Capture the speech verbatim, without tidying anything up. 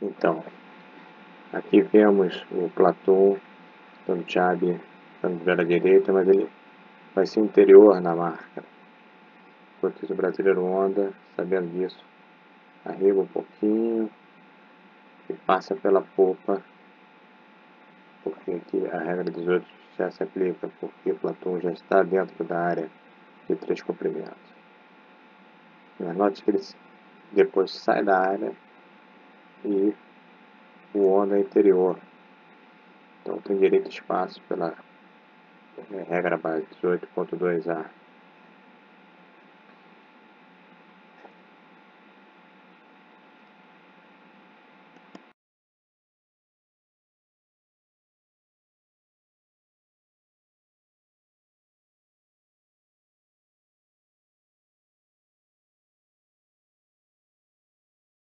Então, aqui vemos o Platão, dando chave, dando vela direita, mas ele vai ser interior na marca. Enquanto isso, o brasileiro Honda, sabendo disso, arriba um pouquinho e passa pela popa, porque aqui a regra dos outros já se aplica, porque o Platão já está dentro da área de três comprimentos. Mas note que ele depois sai da área e o Honda é interior. Então tem direito a espaço pela é, regra base dezoito ponto dois A.